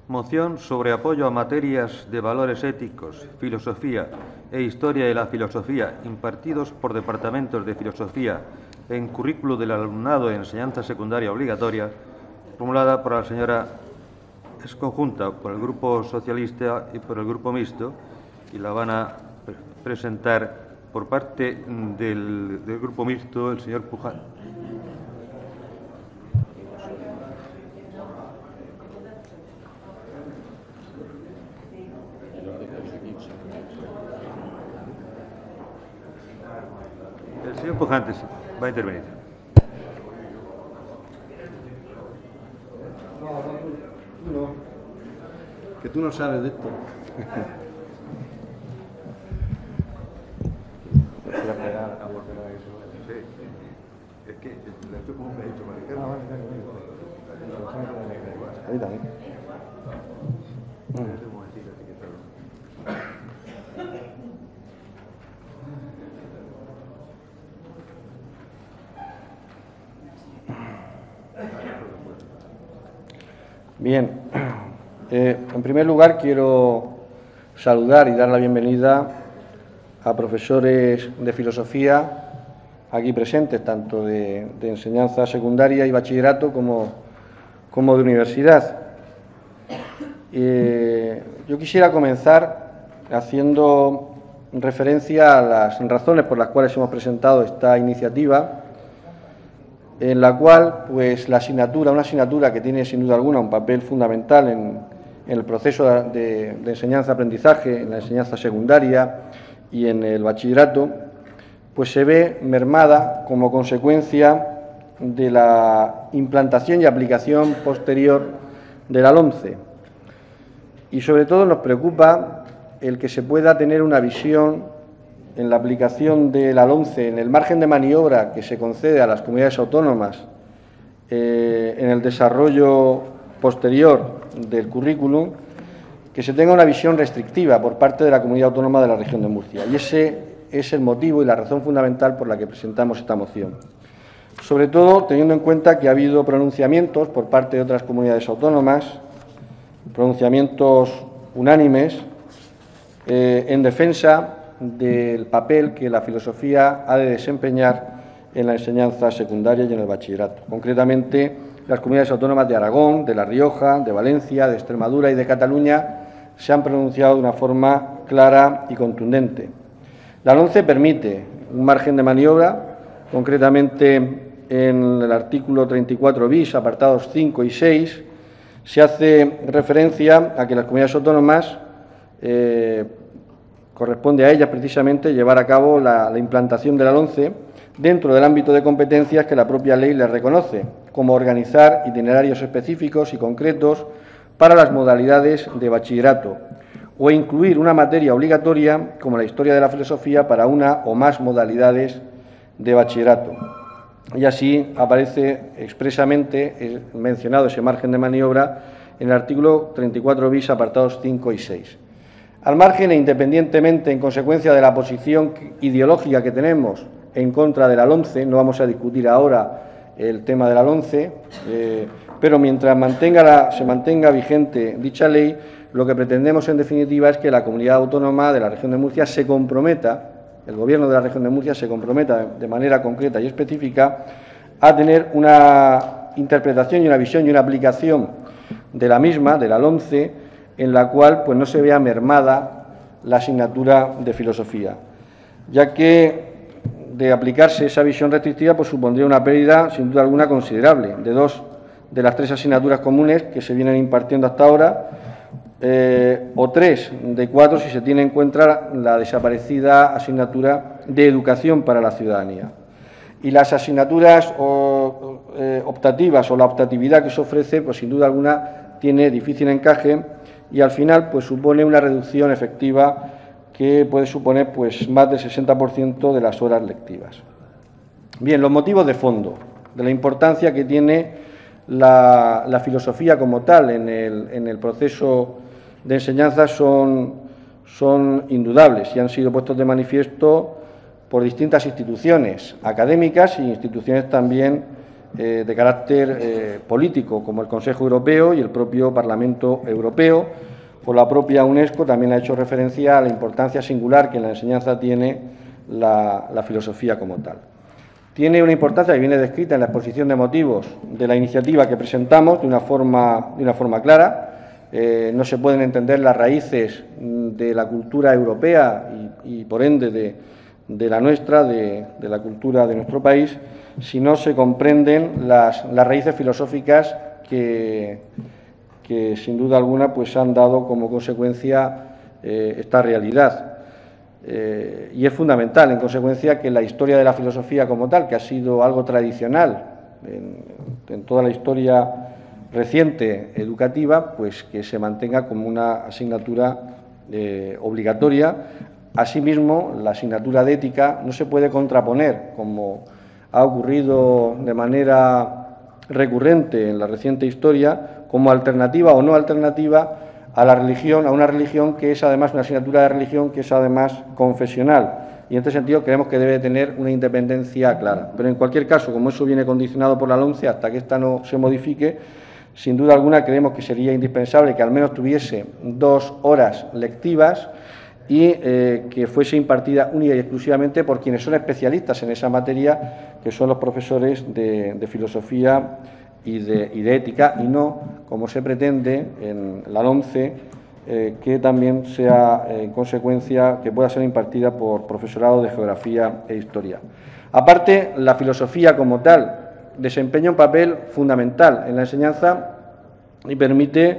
Moción sobre apoyo a materias de valores éticos, filosofía e historia de la filosofía impartidos por departamentos de filosofía en currículo del alumnado de enseñanza secundaria obligatoria, formulada por la señora, es conjunta por el Grupo Socialista y por el Grupo Mixto, y la van a presentar por parte del Grupo Mixto el señor Pujante. El señor Pujantes va a intervenir. No, que tú no sabes de esto. Sí, es que la estoy como me ha dicho Maricarmen. Ahí también. Bien, en primer lugar quiero saludar y dar la bienvenida a profesores de filosofía aquí presentes, tanto de enseñanza secundaria y bachillerato como de universidad. Yo quisiera comenzar haciendo referencia a las razones por las cuales hemos presentado esta iniciativa, en la cual pues una asignatura que tiene sin duda alguna un papel fundamental en el proceso de enseñanza-aprendizaje, en la enseñanza secundaria y en el bachillerato, pues se ve mermada como consecuencia de la implantación y aplicación posterior de la LOMCE. Y sobre todo nos preocupa el que se pueda tener una visión en la aplicación de la LOMCE, en el margen de maniobra que se concede a las comunidades autónomas en el desarrollo posterior del currículum, que se tenga una visión restrictiva por parte de la Comunidad Autónoma de la Región de Murcia. Y ese es el motivo y la razón fundamental por la que presentamos esta moción. Sobre todo teniendo en cuenta que ha habido pronunciamientos por parte de otras comunidades autónomas, pronunciamientos unánimes, en defensa del papel que la filosofía ha de desempeñar en la enseñanza secundaria y en el bachillerato. Concretamente, las comunidades autónomas de Aragón, de La Rioja, de Valencia, de Extremadura y de Cataluña se han pronunciado de una forma clara y contundente. La LOMCE permite un margen de maniobra, concretamente en el artículo 34 bis, apartados 5 y 6, se hace referencia a que las comunidades autónomas corresponde a ellas precisamente llevar a cabo la implantación de la LOMCE dentro del ámbito de competencias que la propia ley les reconoce, como organizar itinerarios específicos y concretos para las modalidades de bachillerato o incluir una materia obligatoria como la historia de la filosofía para una o más modalidades de bachillerato. Y así aparece expresamente mencionado ese margen de maniobra en el artículo 34 bis, apartados 5 y 6. Al margen e independientemente, en consecuencia de la posición ideológica que tenemos en contra de la LOMCE, no vamos a discutir ahora el tema de la LOMCE, pero mientras se mantenga vigente dicha ley, lo que pretendemos en definitiva es que la Comunidad Autónoma de la Región de Murcia se comprometa, el Gobierno de la Región de Murcia se comprometa de manera concreta y específica a tener una interpretación y una visión y una aplicación de la misma, de la LOMCE, en la cual pues no se vea mermada la asignatura de filosofía, ya que de aplicarse esa visión restrictiva pues supondría una pérdida sin duda alguna considerable de dos de las tres asignaturas comunes que se vienen impartiendo hasta ahora, o tres de cuatro si se tiene en cuenta la desaparecida asignatura de educación para la ciudadanía. Y las asignaturas optativas o la optatividad que se ofrece, pues sin duda alguna tiene difícil encaje y al final pues supone una reducción efectiva que puede suponer pues más del 60% de las horas lectivas. Bien, los motivos de fondo, de la importancia que tiene la filosofía como tal en el proceso de enseñanza son indudables y han sido puestos de manifiesto por distintas instituciones académicas e instituciones también de carácter político, como el Consejo Europeo y el propio Parlamento Europeo. Por la propia UNESCO también ha hecho referencia a la importancia singular que en la enseñanza tiene la filosofía como tal. Tiene una importancia que viene descrita en la exposición de motivos de la iniciativa que presentamos de una forma clara. No se pueden entender las raíces de la cultura europea y por ende, de la nuestra, de la cultura de nuestro país, si no se comprenden las raíces filosóficas que sin duda alguna pues han dado como consecuencia esta realidad. Y es fundamental, en consecuencia, que la historia de la filosofía como tal, que ha sido algo tradicional en toda la historia reciente educativa, pues que se mantenga como una asignatura obligatoria. Asimismo, la asignatura de ética no se puede contraponer, como ha ocurrido de manera recurrente en la reciente historia, como alternativa o no alternativa a la religión, a una religión que es además una asignatura de religión que es además confesional. Y en este sentido creemos que debe tener una independencia clara. Pero en cualquier caso, como eso viene condicionado por la LOMCE, hasta que ésta no se modifique, sin duda alguna creemos que sería indispensable que al menos tuviese 2 horas lectivas y que fuese impartida única y exclusivamente por quienes son especialistas en esa materia, que son los profesores de filosofía y de ética, y no, como se pretende en la LOMCE, que también sea, en consecuencia, que pueda ser impartida por profesorado de geografía e historia. Aparte, la filosofía como tal desempeña un papel fundamental en la enseñanza y permite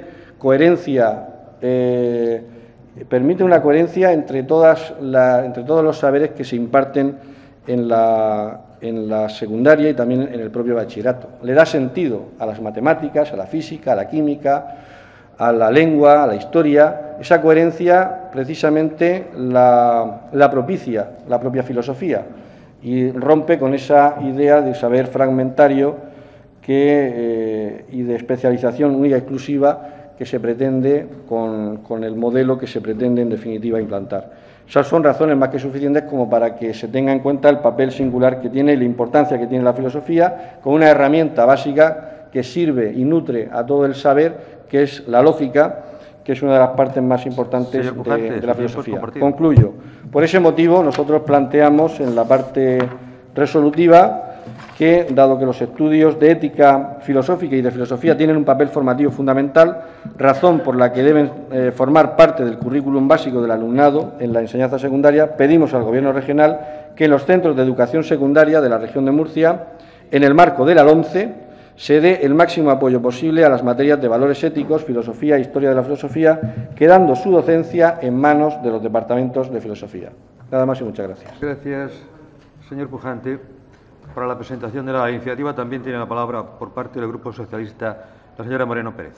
una coherencia entre todos los saberes que se imparten en la secundaria y también en el propio bachillerato. Le da sentido a las matemáticas, a la física, a la química, a la lengua, a la historia. Esa coherencia precisamente la propicia la propia filosofía y rompe con esa idea de saber fragmentario y de especialización única y exclusiva que se pretende con el modelo que se pretende en definitiva implantar. Esas son razones más que suficientes como para que se tenga en cuenta el papel singular que tiene y la importancia que tiene la filosofía como una herramienta básica que sirve y nutre a todo el saber, que es la lógica, que es una de las partes más importantes de la filosofía. Concluyo. Por ese motivo, nosotros planteamos en la parte resolutiva que, dado que los estudios de ética filosófica y de filosofía tienen un papel formativo fundamental, razón por la que deben formar parte del currículum básico del alumnado en la enseñanza secundaria, pedimos al Gobierno regional que en los centros de educación secundaria de la región de Murcia, en el marco de la LOMCE, se dé el máximo apoyo posible a las materias de valores éticos, filosofía e historia de la filosofía, quedando su docencia en manos de los departamentos de filosofía. Nada más y muchas gracias. Gracias, señor Pujante. Para la presentación de la iniciativa también tiene la palabra por parte del Grupo Socialista la señora Moreno Pérez.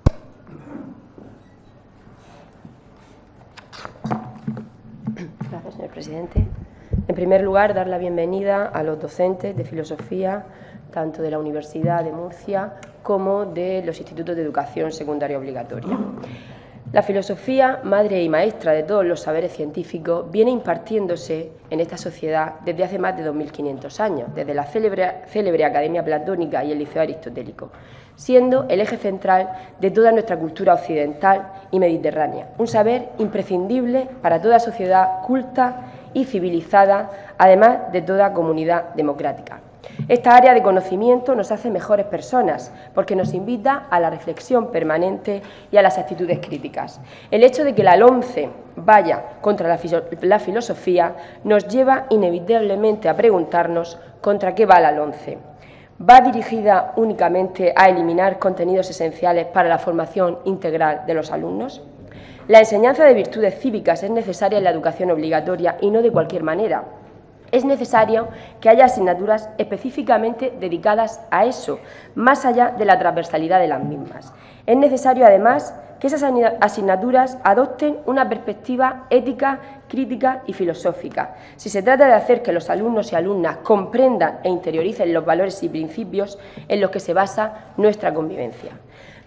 Gracias, señor presidente. En primer lugar, dar la bienvenida a los docentes de filosofía, tanto de la Universidad de Murcia como de los institutos de educación secundaria obligatoria. La filosofía, madre y maestra de todos los saberes científicos, viene impartiéndose en esta sociedad desde hace más de 2500 años, desde la célebre Academia Platónica y el Liceo Aristotélico, siendo el eje central de toda nuestra cultura occidental y mediterránea, un saber imprescindible para toda sociedad culta y civilizada, además de toda comunidad democrática. Esta área de conocimiento nos hace mejores personas porque nos invita a la reflexión permanente y a las actitudes críticas. El hecho de que la LOMCE vaya contra la filosofía nos lleva inevitablemente a preguntarnos contra qué va la LOMCE. ¿Va dirigida únicamente a eliminar contenidos esenciales para la formación integral de los alumnos? La enseñanza de virtudes cívicas es necesaria en la educación obligatoria y no de cualquier manera. Es necesario que haya asignaturas específicamente dedicadas a eso, más allá de la transversalidad de las mismas. Es necesario, además, que esas asignaturas adopten una perspectiva ética, crítica y filosófica. Si se trata de hacer que los alumnos y alumnas comprendan e interioricen los valores y principios en los que se basa nuestra convivencia.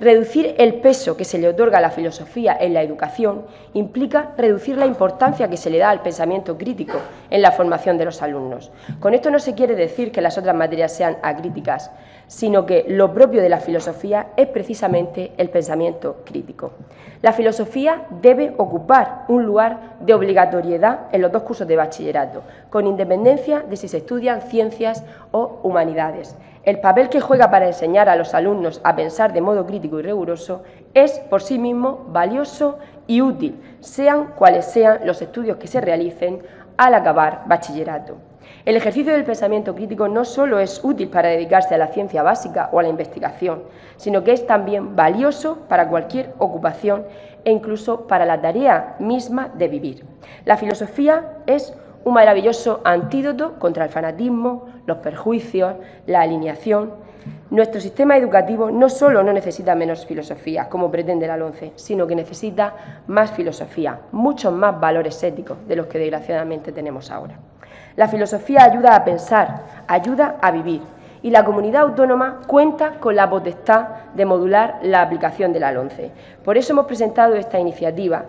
Reducir el peso que se le otorga a la filosofía en la educación implica reducir la importancia que se le da al pensamiento crítico en la formación de los alumnos. Con esto no se quiere decir que las otras materias sean acríticas, sino que lo propio de la filosofía es precisamente el pensamiento crítico. La filosofía debe ocupar un lugar de obligatoriedad en los dos cursos de bachillerato, con independencia de si se estudian ciencias o humanidades. El papel que juega para enseñar a los alumnos a pensar de modo crítico y riguroso es por sí mismo valioso y útil, sean cuales sean los estudios que se realicen al acabar bachillerato. El ejercicio del pensamiento crítico no solo es útil para dedicarse a la ciencia básica o a la investigación, sino que es también valioso para cualquier ocupación e incluso para la tarea misma de vivir. La filosofía es un maravilloso antídoto contra el fanatismo, los perjuicios, la alineación. Nuestro sistema educativo no solo no necesita menos filosofía, como pretende la LOMCE, sino que necesita más filosofía, muchos más valores éticos de los que desgraciadamente tenemos ahora. La filosofía ayuda a pensar, ayuda a vivir, y la comunidad autónoma cuenta con la potestad de modular la aplicación de la LOMCE. Por eso hemos presentado esta iniciativa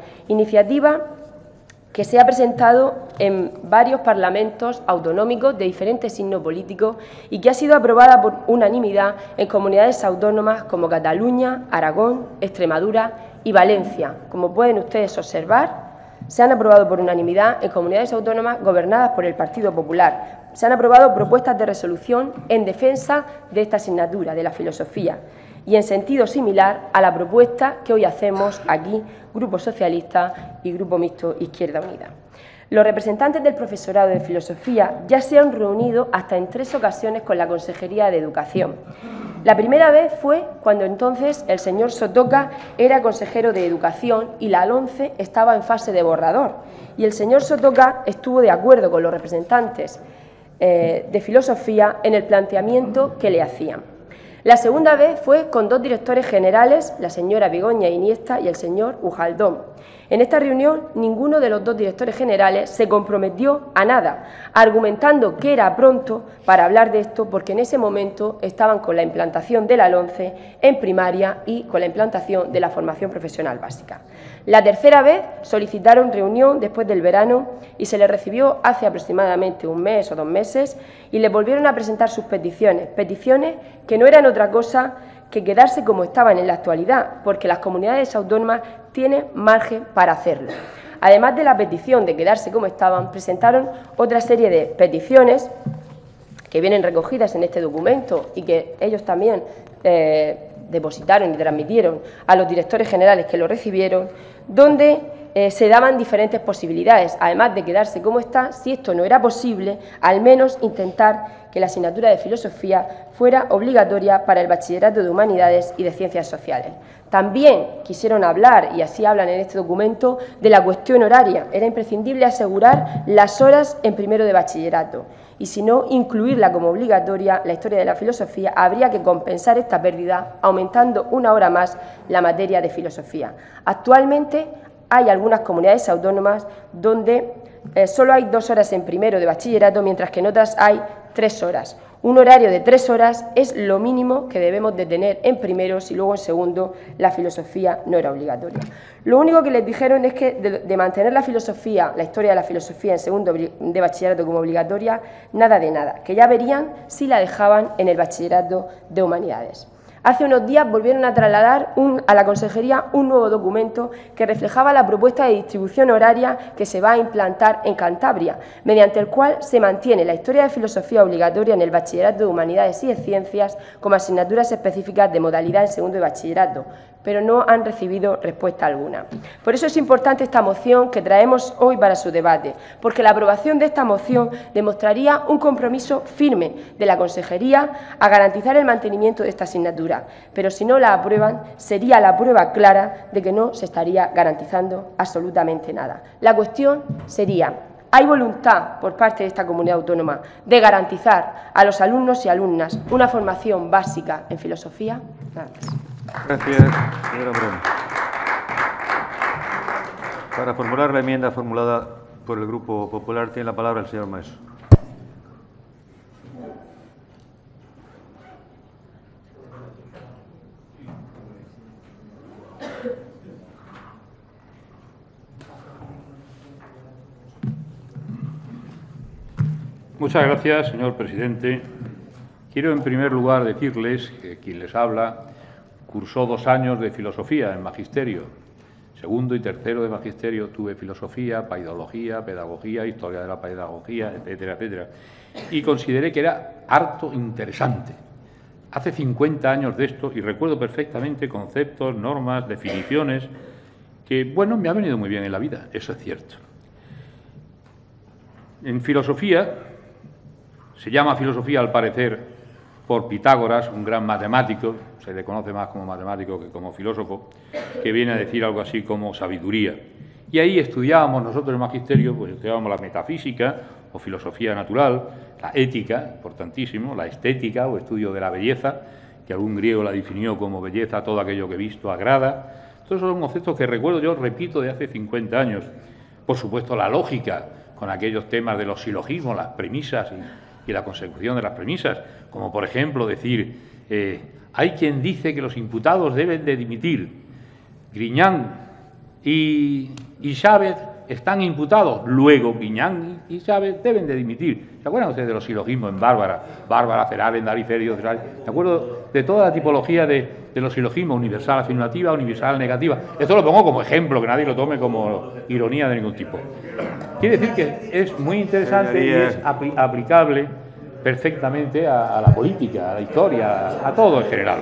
que se ha presentado en varios parlamentos autonómicos de diferentes signos políticos y que ha sido aprobada por unanimidad en comunidades autónomas como Cataluña, Aragón, Extremadura y Valencia. Como pueden ustedes observar, se han aprobado por unanimidad en comunidades autónomas gobernadas por el Partido Popular. Se han aprobado propuestas de resolución en defensa de esta asignatura, de la filosofía, y en sentido similar a la propuesta que hoy hacemos aquí, Grupo Socialista y Grupo Mixto Izquierda Unida. Los representantes del profesorado de filosofía ya se han reunido hasta en 3 ocasiones con la Consejería de Educación. La primera vez fue cuando entonces el señor Sotoca era consejero de Educación y la LOMCE estaba en fase de borrador. Y el señor Sotoca estuvo de acuerdo con los representantes de filosofía en el planteamiento que le hacían. La segunda vez fue con 2 directores generales, la señora Begoña Iniesta y el señor Ujaldón. En esta reunión, ninguno de los 2 directores generales se comprometió a nada, argumentando que era pronto para hablar de esto porque en ese momento estaban con la implantación de la LOMCE en primaria y con la implantación de la formación profesional básica. La tercera vez solicitaron reunión después del verano y se les recibió hace aproximadamente 1 mes o 2 meses y les volvieron a presentar sus peticiones que no eran otra cosa que quedarse como estaban en la actualidad, porque las comunidades autónomas tienen margen para hacerlo. Además de la petición de quedarse como estaban, presentaron otra serie de peticiones que vienen recogidas en este documento y que ellos también depositaron y transmitieron a los directores generales que lo recibieron, donde se daban diferentes posibilidades, además de quedarse como está, si esto no era posible, al menos intentar que la asignatura de filosofía fuera obligatoria para el bachillerato de humanidades y de ciencias sociales. También quisieron hablar, y así hablan en este documento, de la cuestión horaria. Era imprescindible asegurar las horas en primero de bachillerato y, si no, incluirla como obligatoria la historia de la filosofía, habría que compensar esta pérdida aumentando 1 hora más la materia de filosofía. Actualmente hay algunas comunidades autónomas donde solo hay 2 horas en primero de bachillerato, mientras que en otras hay 3 horas. Un horario de 3 horas es lo mínimo que debemos de tener en primero, si luego en segundo la filosofía no era obligatoria. Lo único que les dijeron es que de mantener la filosofía, la historia de la filosofía en segundo de bachillerato como obligatoria, nada de nada, que ya verían si la dejaban en el bachillerato de humanidades. Hace unos días volvieron a trasladar a la Consejería un nuevo documento que reflejaba la propuesta de distribución horaria que se va a implantar en Cantabria, mediante el cual se mantiene la historia de filosofía obligatoria en el bachillerato de humanidades y de ciencias como asignaturas específicas de modalidad en segundo de bachillerato, pero no han recibido respuesta alguna. Por eso es importante esta moción que traemos hoy para su debate, porque la aprobación de esta moción demostraría un compromiso firme de la Consejería a garantizar el mantenimiento de esta asignatura, pero si no la aprueban sería la prueba clara de que no se estaría garantizando absolutamente nada. La cuestión sería: ¿hay voluntad por parte de esta comunidad autónoma de garantizar a los alumnos y alumnas una formación básica en filosofía? Nada más. Gracias, señora Moreno. Para formular la enmienda formulada por el Grupo Popular tiene la palabra el señor Maeso. Muchas gracias, señor presidente. Quiero, en primer lugar, decirles que quien les habla cursó 2 años de filosofía en magisterio. Segundo y tercero de magisterio tuve filosofía, paidología, pedagogía, historia de la pedagogía, etcétera, etcétera. Y consideré que era harto interesante. Hace 50 años de esto y recuerdo perfectamente conceptos, normas, definiciones que, bueno, me ha venido muy bien en la vida, eso es cierto. En filosofía, se llama filosofía al parecer por Pitágoras, un gran matemático, se le conoce más como matemático que como filósofo, que viene a decir algo así como sabiduría. Y ahí estudiábamos nosotros en magisterio, pues estudiábamos la metafísica o filosofía natural, la ética, importantísimo, la estética o estudio de la belleza, que algún griego la definió como belleza, todo aquello que visto agrada. Todos esos son conceptos que recuerdo yo, repito, de hace 50 años. Por supuesto, la lógica, con aquellos temas de los silogismos, las premisas y la consecución de las premisas, como por ejemplo decir, hay quien dice que los imputados deben de dimitir. Griñán y Chávez están imputados, luego Griñán y Chávez deben de dimitir. ¿Se acuerdan ustedes de los silogismos en Bárbara? Bárbara, Ceraren, Dariferio, ¿se acuerdo de toda la tipología de los silogismos, universal afirmativa, universal negativa? Esto lo pongo como ejemplo, que nadie lo tome como ironía de ningún tipo. Quiere decir que es muy interesante y es aplicable perfectamente a la política, a la historia, a todo en general.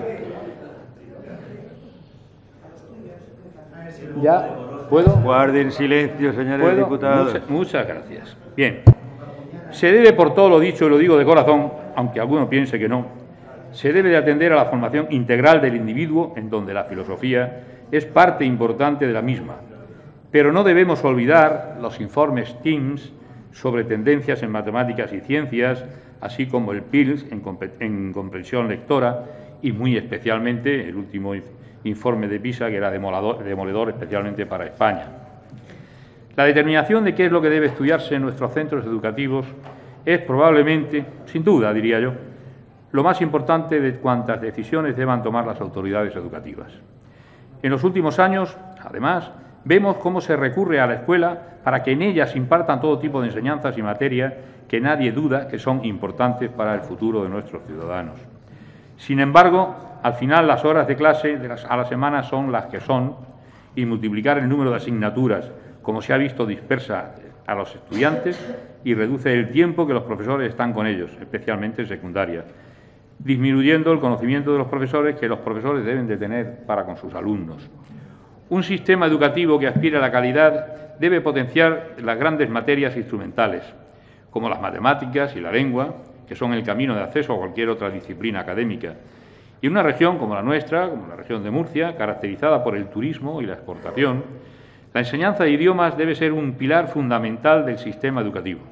¿Ya puedo? Guarden silencio, señores diputados. Muchas gracias. Bien. Se debe, por todo lo dicho, y lo digo de corazón, aunque alguno piense que no, se debe de atender a la formación integral del individuo, en donde la filosofía es parte importante de la misma. Pero no debemos olvidar los informes TIMSS sobre tendencias en matemáticas y ciencias, así como el PIRLS en comprensión lectora y muy especialmente el último informe de PISA, que era demoledor especialmente para España. La determinación de qué es lo que debe estudiarse en nuestros centros educativos es probablemente, sin duda, diría yo, lo más importante de cuantas decisiones deban tomar las autoridades educativas. En los últimos años, además, vemos cómo se recurre a la escuela para que en ella se impartan todo tipo de enseñanzas y materias que nadie duda que son importantes para el futuro de nuestros ciudadanos. Sin embargo, al final las horas de clase a la semana son las que son y multiplicar el número de asignaturas, como se ha visto, dispersa a los estudiantes y reduce el tiempo que los profesores están con ellos, especialmente en secundaria, disminuyendo el conocimiento de los profesores que los profesores deben de tener para con sus alumnos. Un sistema educativo que aspire a la calidad debe potenciar las grandes materias instrumentales, como las matemáticas y la lengua, que son el camino de acceso a cualquier otra disciplina académica. Y en una región como la nuestra, como la región de Murcia, caracterizada por el turismo y la exportación, la enseñanza de idiomas debe ser un pilar fundamental del sistema educativo.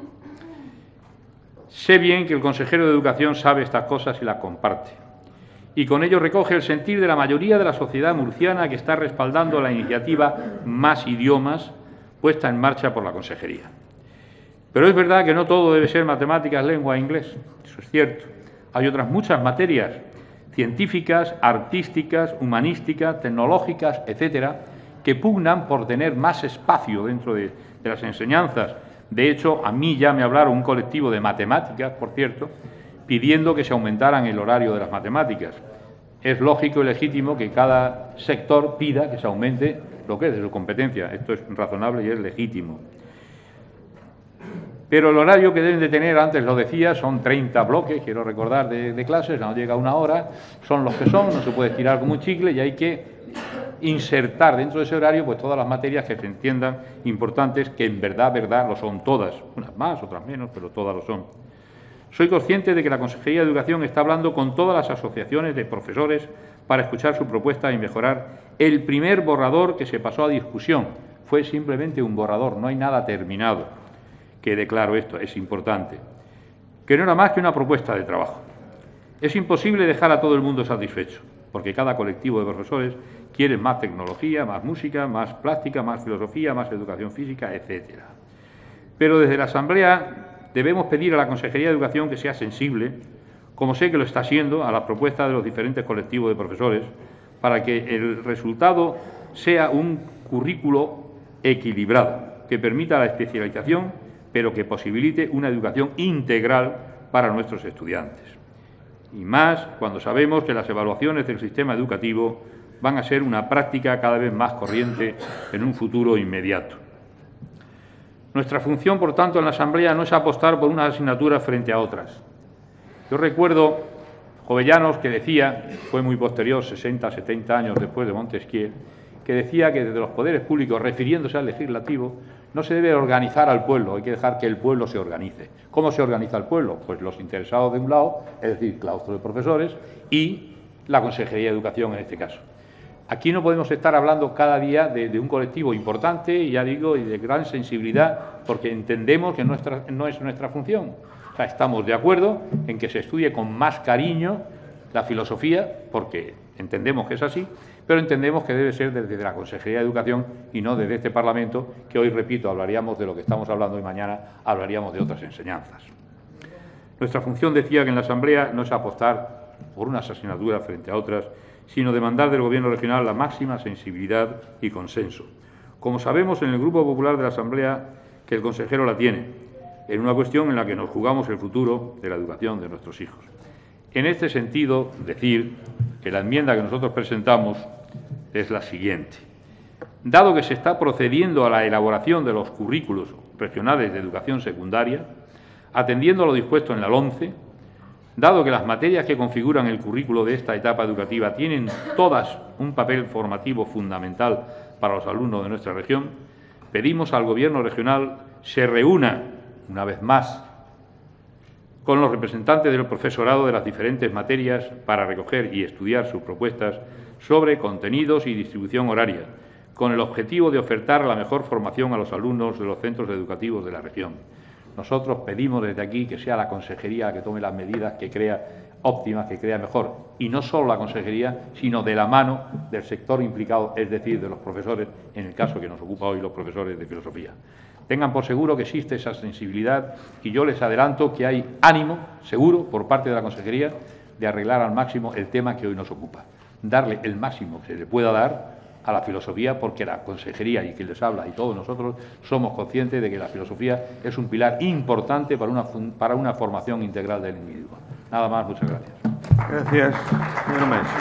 Sé bien que el consejero de Educación sabe estas cosas y las comparte, y con ello recoge el sentir de la mayoría de la sociedad murciana que está respaldando la iniciativa Más Idiomas puesta en marcha por la Consejería. Pero es verdad que no todo debe ser matemáticas, lengua e inglés, eso es cierto. Hay otras muchas materias científicas, artísticas, humanísticas, tecnológicas, etcétera, que pugnan por tener más espacio dentro de las enseñanzas. De hecho, a mí ya me hablaron un colectivo de matemáticas, por cierto, pidiendo que se aumentaran el horario de las matemáticas. Es lógico y legítimo que cada sector pida que se aumente lo que es de su competencia. Esto es razonable y es legítimo. Pero el horario que deben de tener, antes lo decía, son 30 bloques, quiero recordar, de clases, no llega a 1 hora, son los que son, no se puede estirar como un chicle y hay que insertar dentro de ese horario pues todas las materias que se entiendan importantes, que en verdad lo son todas, unas más, otras menos, pero todas lo son. Soy consciente de que la Consejería de Educación está hablando con todas las asociaciones de profesores para escuchar su propuesta y mejorar el primer borrador que se pasó a discusión. Fue simplemente un borrador, no hay nada terminado. Quede claro esto, es importante. Que no era más que una propuesta de trabajo. Es imposible dejar a todo el mundo satisfecho, porque cada colectivo de profesores quiere más tecnología, más música, más plástica, más filosofía, más educación física, etcétera. Pero desde la Asamblea debemos pedir a la Consejería de Educación que sea sensible, como sé que lo está siendo, a las propuestas de los diferentes colectivos de profesores, para que el resultado sea un currículo equilibrado, que permita la especialización, pero que posibilite una educación integral para nuestros estudiantes. Y más cuando sabemos que las evaluaciones del sistema educativo van a ser una práctica cada vez más corriente en un futuro inmediato. Nuestra función, por tanto, en la Asamblea no es apostar por unas asignaturas frente a otras. Yo recuerdo Jovellanos que decía, fue muy posterior, 60, 70 años después de Montesquieu, que decía que desde los poderes públicos, refiriéndose al legislativo, no se debe organizar al pueblo, hay que dejar que el pueblo se organice. ¿Cómo se organiza el pueblo? Pues los interesados de un lado, es decir, claustro de profesores, y la Consejería de Educación en este caso. Aquí no podemos estar hablando cada día de un colectivo importante, y ya digo, y de gran sensibilidad, porque entendemos que no es nuestra función. O sea, estamos de acuerdo en que se estudie con más cariño la filosofía, porque entendemos que es así, pero entendemos que debe ser desde la Consejería de Educación y no desde este Parlamento, que hoy, repito, hablaríamos de lo que estamos hablando y mañana hablaríamos de otras enseñanzas. Nuestra función, decía, que en la Asamblea no es apostar por unas asignaturas frente a otras, sino demandar del Gobierno regional la máxima sensibilidad y consenso. Como sabemos, en el Grupo Popular de la Asamblea, que el consejero la tiene, en una cuestión en la que nos jugamos el futuro de la educación de nuestros hijos. En este sentido, decir que la enmienda que nosotros presentamos es la siguiente. Dado que se está procediendo a la elaboración de los currículos regionales de educación secundaria, atendiendo a lo dispuesto en la LOMCE, dado que las materias que configuran el currículo de esta etapa educativa tienen todas un papel formativo fundamental para los alumnos de nuestra región, pedimos al Gobierno regional se reúna, una vez más, con los representantes del profesorado de las diferentes materias para recoger y estudiar sus propuestas sobre contenidos y distribución horaria, con el objetivo de ofertar la mejor formación a los alumnos de los centros educativos de la región. Nosotros pedimos desde aquí que sea la Consejería la que tome las medidas que crea óptimas, que crea mejor, y no solo la Consejería, sino de la mano del sector implicado, es decir, de los profesores, en el caso que nos ocupa hoy, los profesores de filosofía. Tengan por seguro que existe esa sensibilidad y yo les adelanto que hay ánimo, seguro, por parte de la Consejería, de arreglar al máximo el tema que hoy nos ocupa. Darle el máximo que se le pueda dar a la filosofía, porque la Consejería y quien les habla y todos nosotros somos conscientes de que la filosofía es un pilar importante para una formación integral del individuo. Nada más, muchas gracias. Gracias, señor Maestro.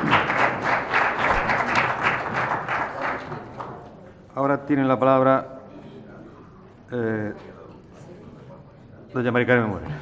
Ahora tiene la palabra doña Mari Carmen Moreno.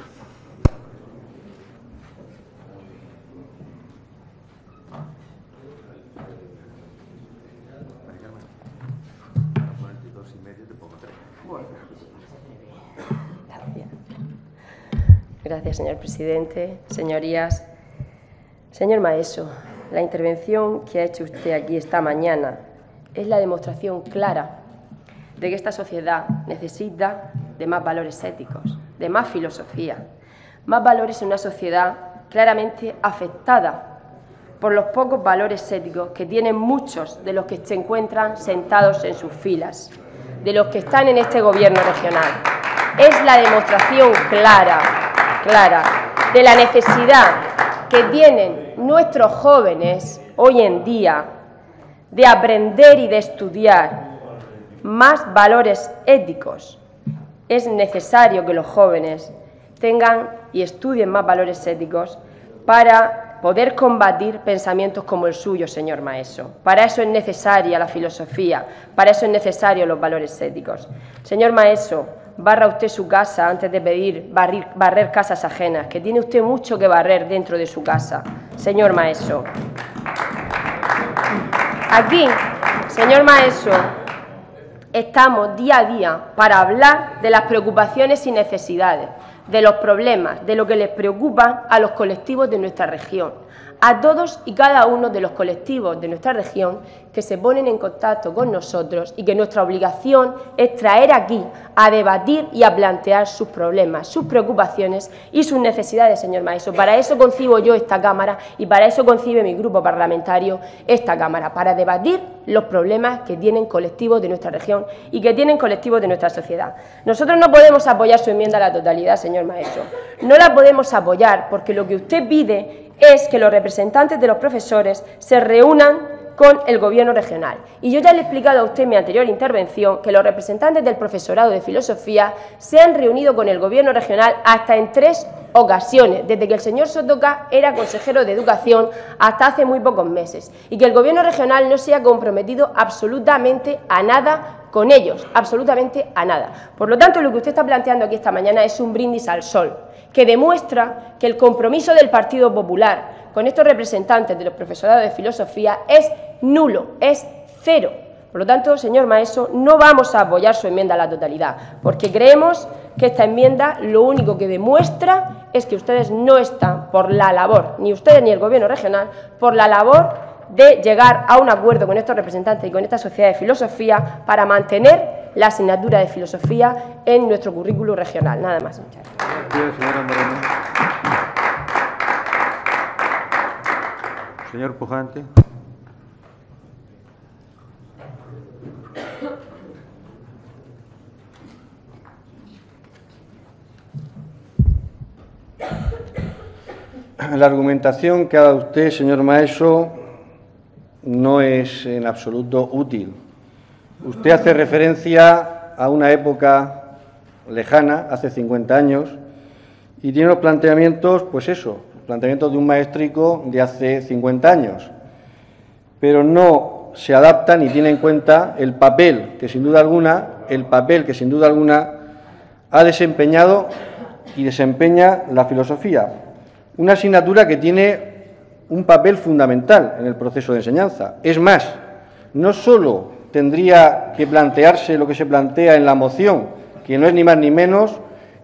Gracias, señor presidente. Señorías, señor Maeso, la intervención que ha hecho usted aquí esta mañana es la demostración clara de que esta sociedad necesita de más valores éticos, de más filosofía, más valores en una sociedad claramente afectada por los pocos valores éticos que tienen muchos de los que se encuentran sentados en sus filas, de los que están en este Gobierno regional. Es la demostración clara de la necesidad que tienen nuestros jóvenes hoy en día de aprender y de estudiar más valores éticos. Es necesario que los jóvenes tengan y estudien más valores éticos para poder combatir pensamientos como el suyo, señor Maeso. Para eso es necesaria la filosofía, para eso es necesario los valores éticos. Señor Maeso, barra usted su casa antes de pedir barrer casas ajenas, que tiene usted mucho que barrer dentro de su casa, señor Maeso. Aquí, señor Maeso, estamos día a día para hablar de las preocupaciones y necesidades, de los problemas, de lo que les preocupa a los colectivos de nuestra región, a todos y cada uno de los colectivos de nuestra región que se ponen en contacto con nosotros y que nuestra obligación es traer aquí a debatir y a plantear sus problemas, sus preocupaciones y sus necesidades, señor Maeso. Para eso concibo yo esta Cámara y para eso concibe mi grupo parlamentario esta Cámara, para debatir los problemas que tienen colectivos de nuestra región y que tienen colectivos de nuestra sociedad. Nosotros no podemos apoyar su enmienda a la totalidad, señor Maeso. No la podemos apoyar porque lo que usted pide es que los representantes de los profesores se reúnan con el Gobierno regional. Y yo ya le he explicado a usted en mi anterior intervención que los representantes del profesorado de filosofía se han reunido con el Gobierno regional hasta en 3 ocasiones, desde que el señor Sotoca era consejero de Educación hasta hace muy pocos meses, y que el Gobierno regional no se ha comprometido absolutamente a nada con ellos, absolutamente a nada. Por lo tanto, lo que usted está planteando aquí esta mañana es un brindis al sol, que demuestra que el compromiso del Partido Popular con estos representantes de los profesorados de filosofía es nulo, es cero. Por lo tanto, señor Maeso, no vamos a apoyar su enmienda a la totalidad, porque creemos que esta enmienda lo único que demuestra es que ustedes no están por la labor, ni ustedes ni el Gobierno regional, por la labor de llegar a un acuerdo con estos representantes y con esta sociedad de filosofía para mantener la asignatura de filosofía en nuestro currículo regional. Nada más. Muchas gracias. Gracias, señora Moreno. Señor Pujante. La argumentación que ha dado usted, señor Maeso, no es en absoluto útil. Usted hace referencia a una época lejana, hace 50 años, y tiene los planteamientos, pues eso, planteamientos de un maestrico de hace 50 años, pero no se adapta ni tiene en cuenta el papel que sin duda alguna ha desempeñado y desempeña la filosofía, una asignatura que tiene un papel fundamental en el proceso de enseñanza. Es más, no solo tendría que plantearse lo que se plantea en la moción, que no es ni más ni menos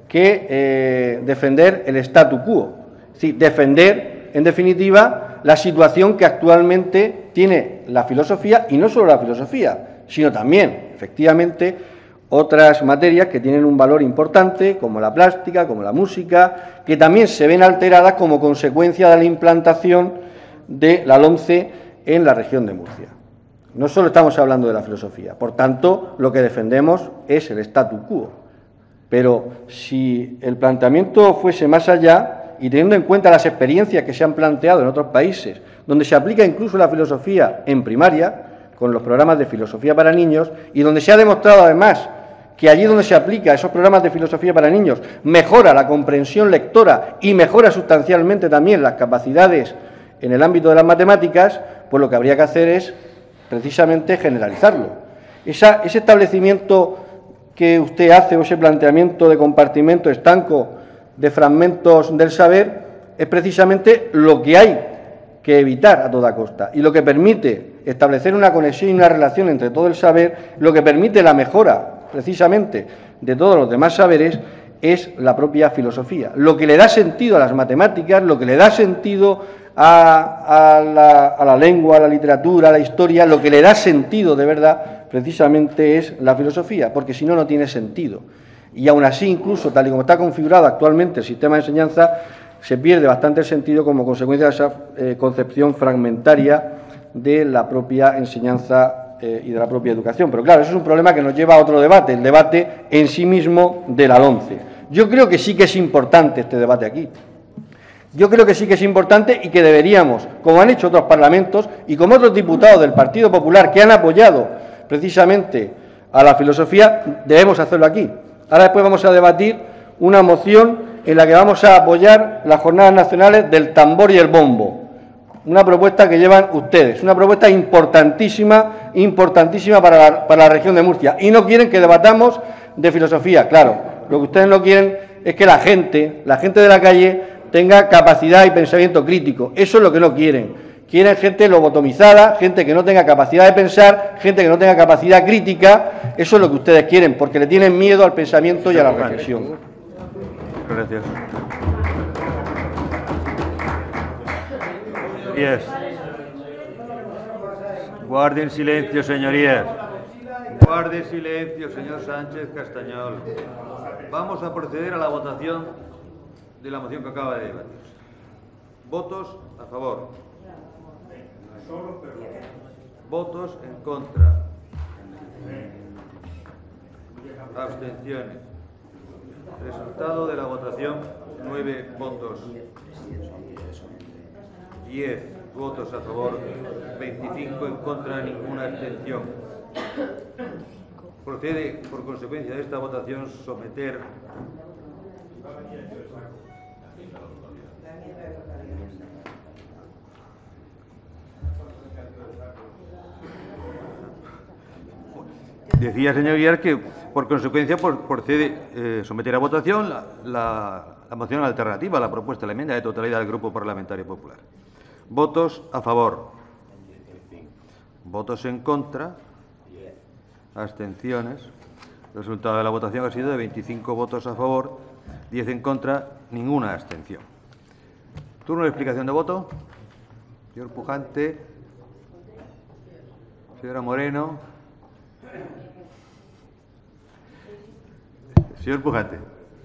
que defender el statu quo, es decir, defender, en definitiva, la situación que actualmente tiene la filosofía, y no solo la filosofía, sino también, efectivamente, otras materias que tienen un valor importante, como la plástica, como la música, que también se ven alteradas como consecuencia de la implantación de la LOMCE en la región de Murcia. No solo estamos hablando de la filosofía, por tanto, lo que defendemos es el statu quo. Pero si el planteamiento fuese más allá, y teniendo en cuenta las experiencias que se han planteado en otros países, donde se aplica incluso la filosofía en primaria, con los programas de filosofía para niños, y donde se ha demostrado además que allí donde se aplica esos programas de filosofía para niños mejora la comprensión lectora y mejora sustancialmente también las capacidades en el ámbito de las matemáticas, pues lo que habría que hacer es precisamente generalizarlo. Ese establecimiento que usted hace, o ese planteamiento de compartimento estanco de fragmentos del saber, es precisamente lo que hay que evitar a toda costa, y lo que permite establecer una conexión y una relación entre todo el saber, lo que permite la mejora precisamente de todos los demás saberes, es la propia filosofía. Lo que le da sentido a las matemáticas, lo que le da sentido a la lengua, a la literatura, a la historia, lo que le da sentido de verdad precisamente es la filosofía, porque si no, no tiene sentido. Y aún así, incluso tal y como está configurado actualmente el sistema de enseñanza, se pierde bastante el sentido como consecuencia de esa concepción fragmentaria de la propia enseñanza y de la propia educación. Pero claro, eso es un problema que nos lleva a otro debate, el debate en sí mismo de la LOMCE. Yo creo que sí que es importante este debate aquí. Yo creo que sí que es importante y que deberíamos, como han hecho otros parlamentos y como otros diputados del Partido Popular que han apoyado precisamente a la filosofía, debemos hacerlo aquí. Ahora después vamos a debatir una moción en la que vamos a apoyar las Jornadas Nacionales del Tambor y el Bombo. Una propuesta que llevan ustedes, una propuesta importantísima para la región de Murcia. Y no quieren que debatamos de filosofía. Claro, lo que ustedes no quieren es que la gente de la calle tenga capacidad y pensamiento crítico. Eso es lo que no quieren. Quieren gente lobotomizada, gente que no tenga capacidad de pensar, gente que no tenga capacidad crítica. Eso es lo que ustedes quieren, porque le tienen miedo al pensamiento y a la reflexión. Gracias. Señorías, guarden silencio, señorías. Guarde silencio, señor Sánchez Castañol. Vamos a proceder a la votación de la moción que acaba de debatirse. Votos a favor. Votos en contra. Abstenciones. Resultado de la votación: 9 votos. 10 Votos a favor, 25 en contra, ninguna abstención. Procede, por consecuencia de esta votación, someter Decía, señor Guiar, que por consecuencia procede someter a votación la moción alternativa a la propuesta de la enmienda de totalidad del Grupo Parlamentario Popular. Votos a favor. Votos en contra. Abstenciones. El resultado de la votación ha sido de 25 votos a favor, 10 en contra, ninguna abstención. Turno de explicación de voto. Señor Pujante. Señora Moreno. Señor Pujante.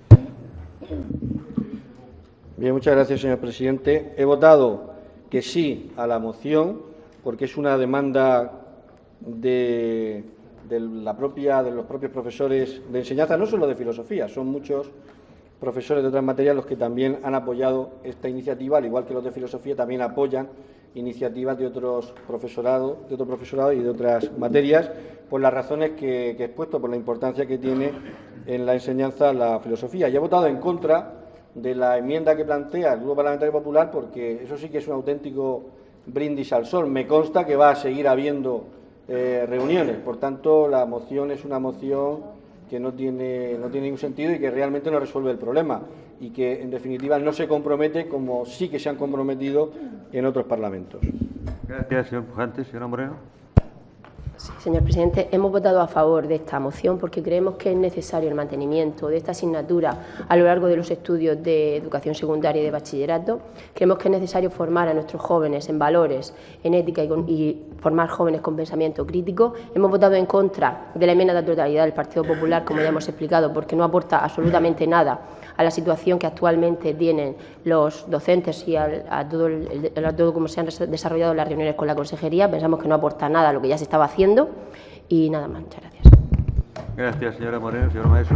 Bien, muchas gracias, señor presidente. He votado que sí a la moción porque es una demanda de los propios profesores de enseñanza, no solo de filosofía, son muchos profesores de otras materias los que también han apoyado esta iniciativa, al igual que los de filosofía también apoyan iniciativas de otro profesorado y de otras materias, por las razones que he expuesto, por la importancia que tiene en la enseñanza la filosofía. Y he votado en contra de la enmienda que plantea el Grupo Parlamentario Popular, porque eso sí que es un auténtico brindis al sol. Me consta que va a seguir habiendo reuniones, por tanto, la moción es una moción que no tiene ningún sentido y que realmente no resuelve el problema y que, en definitiva, no se compromete como sí que se han comprometido en otros parlamentos. Gracias, señor Pujante. Señora Moreno. Sí, señor presidente, hemos votado a favor de esta moción porque creemos que es necesario el mantenimiento de esta asignatura a lo largo de los estudios de educación secundaria y de bachillerato. Creemos que es necesario formar a nuestros jóvenes en valores, en ética y formar jóvenes con pensamiento crítico. Hemos votado en contra de la enmienda de totalidad del Partido Popular, como ya hemos explicado, porque no aporta absolutamente nada a la situación que actualmente tienen los docentes y a todo cómo se han desarrollado las reuniones con la consejería. Pensamos que no aporta nada a lo que ya se estaba haciendo y nada más. Muchas gracias. Gracias, señora Moreno. Señor Maestro.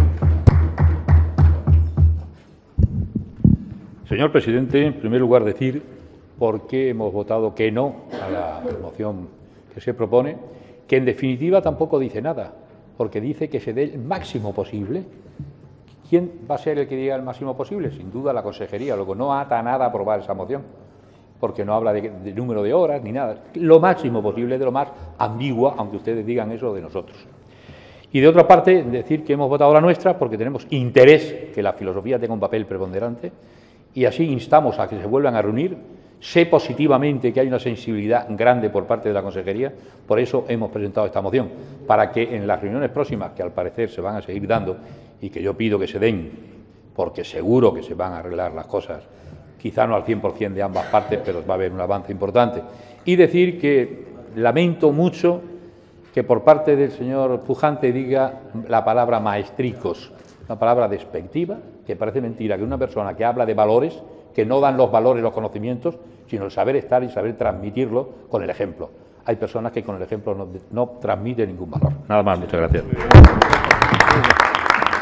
Señor presidente, en primer lugar decir por qué hemos votado que no a la moción que se propone, que en definitiva tampoco dice nada, porque dice que se dé el máximo posible. ¿Quién va a ser el que diga el máximo posible? Sin duda la consejería, luego no ata nada a aprobar esa moción, porque no habla de número de horas ni nada. Lo máximo posible, de lo más ambigua, aunque ustedes digan eso de nosotros. Y de otra parte, decir que hemos votado la nuestra porque tenemos interés que la filosofía tenga un papel preponderante y así instamos a que se vuelvan a reunir. Sé positivamente que hay una sensibilidad grande por parte de la consejería, por eso hemos presentado esta moción, para que en las reuniones próximas, que al parecer se van a seguir dando y que yo pido que se den, porque seguro que se van a arreglar las cosas, quizá no al 100% de ambas partes, pero va a haber un avance importante. Y decir que lamento mucho que por parte del señor Pujante diga la palabra maestricos, una palabra despectiva, que parece mentira que una persona que habla de valores, que no dan los valores, los conocimientos, sino el saber estar y saber transmitirlo con el ejemplo. Hay personas que con el ejemplo no transmiten ningún valor. Nada más, muchas gracias.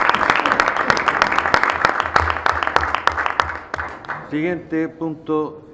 Siguiente punto